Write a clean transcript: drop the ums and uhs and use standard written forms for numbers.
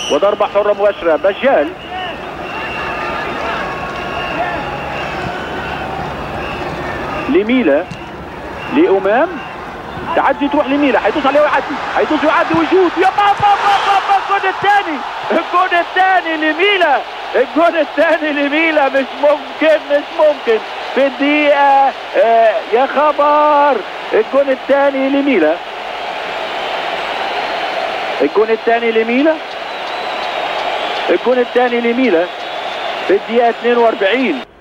وضربة حرة مباشرة. بجال لميلا لأمام، تعدي تروح لميلا، حيدوس عليه ويعدي، حيدوس ويعدي ويشوط. يا بابا الجول الثاني، الجول الثاني لميلا، الجول الثاني لميلا. مش ممكن في الدقيقة يا خبر. الجول الثاني لميلا، الجول الثاني لميلا، الجول الثاني لميلا في الدقيقة 42.